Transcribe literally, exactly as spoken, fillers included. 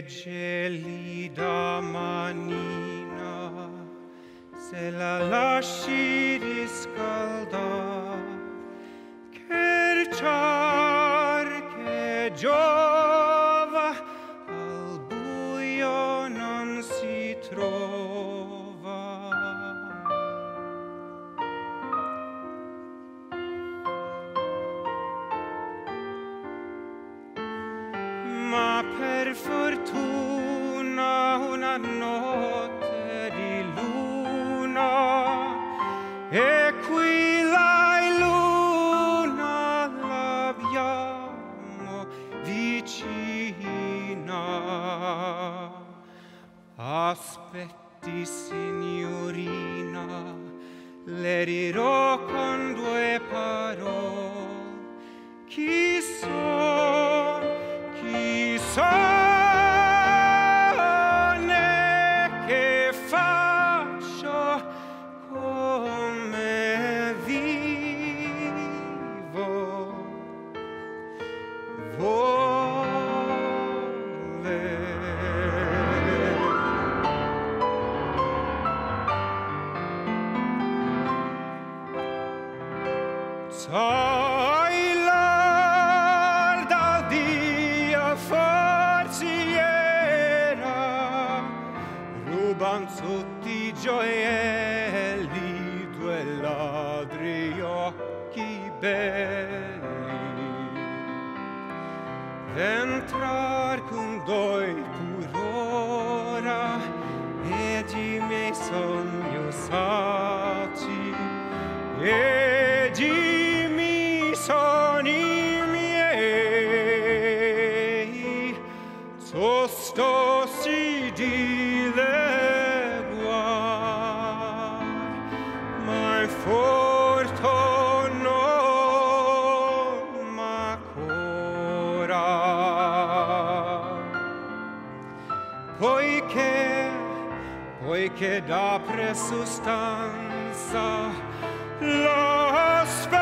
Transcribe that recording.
gelida manina, se la lasci riscaldar, cherciar che giova, al buio non si trova. Ma per fortuna una notte di luna, e qui la luna l'abbiamo vicina. Aspetti, signorina, le dirò con due parole chi son, chi son e che faccio, come vivo. Voler. Sai l'alda dia forziera, ruban tutti i gioielli due ladri occhi belli. Entrar con doi purora ed i miei sogni usati, ed i miei sogni miei tosto si dileguar, ma forto non m'ancora, poiché poiché da presustanza lo spero.